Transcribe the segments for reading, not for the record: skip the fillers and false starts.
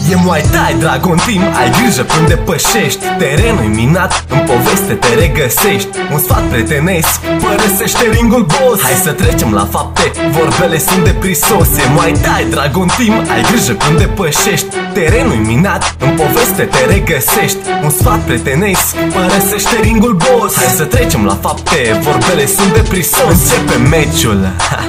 E Muay Thai, Dragon Team, ai grijă când depășești. Terenul minat, în poveste te regăsești. Un sfat prietenesc, părăsește ringul, boss. Hai să trecem la fapte, vorbele sunt de prisos. E Muay Thai, Dragon Team, ai grijă când depășești. Terenul minat, în poveste te regăsești. Un sfat prietenesc, părăsește ringul, boss. Hai să trecem la fapte, vorbele sunt de prisos. Începe meciul,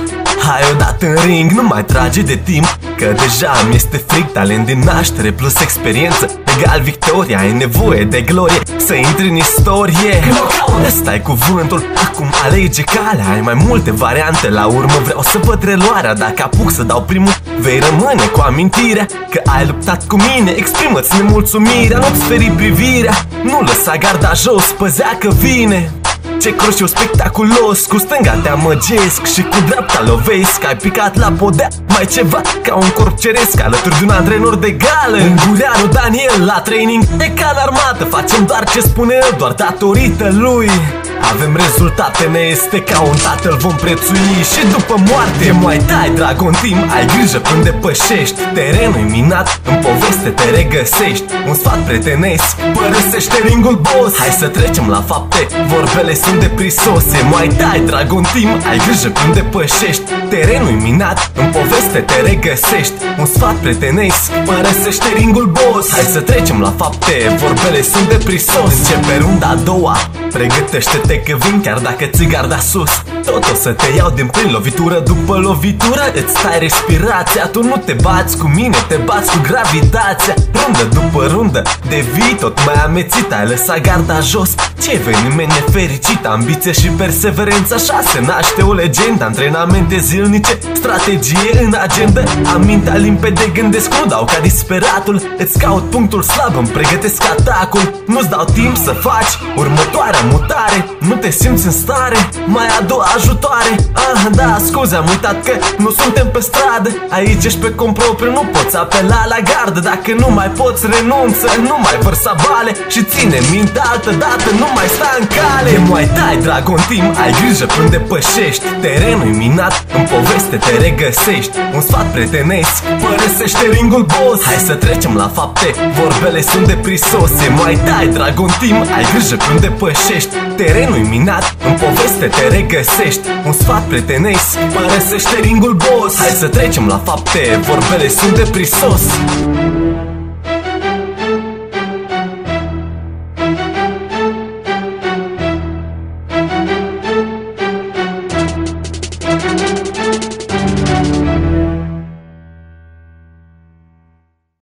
hai odată în ring, nu mai trage de timp, că deja mi este fric. Talent din naștere plus experiență egal victoria. Ai nevoie de glorie să intri în istorie. Ăsta-i cuvântul, acum alege calea. Ai mai multe variante, la urmă vreau să văd reluarea. Dacă apuc să dau primul, vei rămâne cu amintirea că ai luptat cu mine. Exprimă-ți nemulțumirea, nu-ți feri privirea. Nu lăsa garda jos, păzea că vine. Ce croșiu spectaculos, cu stânga te amăgesc și cu dreapta lovesc. Ai picat la podea, mai ceva ca un corp ceresc, alături de un antrenor de gală. Ungureanu Daniel, la training e ca în armată. Facem doar ce spune el, doar datorită lui avem rezultate, ne este ca un tatăl, vom prețui și după moarte. E Muay Thai, Dragon Team, ai grijă când depășești. Terenul minat, în poveste te regăsești. Un sfat prietenesc, părăsește ringul, boss. Hai să trecem la fapte, vorbele sunt de prisos. E Muay Thai, Dragon Team, ai grijă când depășești. Terenul minat, în poveste te regăsești. Un sfat prietenesc, părăsește ringul, boss. Hai să trecem la fapte, vorbele sunt de prisos. Începe runda a doua, pregătește-te că vin, chiar dacă ți garda sus. Tot o să te iau din plin, lovitură după lovitură. Îți stai respirația, tu nu te bați cu mine, te bați cu gravitația. Rundă după rundă, devii tot mai amețit. Ai lăsat garda jos, ce eveniment nefericit. Ambiție și perseverență, așa se naște o legendă. Antrenamente zilnice, strategie în agenda. Am mintea limpede, gândesc, nu dau ca disperatul. Îți caut punctul slab, îmi pregătesc atacul. Nu-ți dau timp să faci următoarea mutare. Nu te simți în stare, mai a doua ajutoare. Ah, da, scuze, am uitat că nu suntem pe stradă. Aici ești pe cont propriu, nu poți apela la gardă. Dacă nu mai poți, renunță, nu mai vărsa bale. Și ține minte altă dată, nu mai sta în cale. E Muay Thai, Dragon Team, ai grijă când depășești. Terenul minat, în poveste te regăsești. Un sfat prietenesc, părăsește ringul, boss. Hai să trecem la fapte, vorbele sunt de prisos. E Muay Thai, Dragon Team, ai grijă când depășești. Terenul minat, în poveste te regăsești. Un sfat prietenesc, părăsește ringul, boss. Hai să trecem la fapte, vorbele sunt de prisos.